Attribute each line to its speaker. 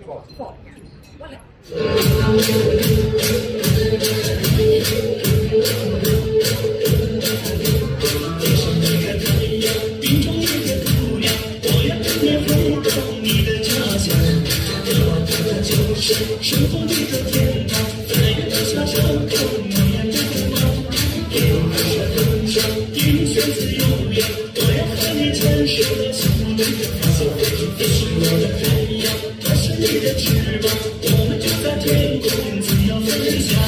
Speaker 1: 放呀，我来。冰中一个姑娘，我要跟你回到你的家乡。它就是生活里的天堂，在月光下相逢，我也不会忘。天上银线自由亮，我要和你牵手到幸福的远方。你是我的太阳，我是你的翅膀，我们就在天空自由飞翔。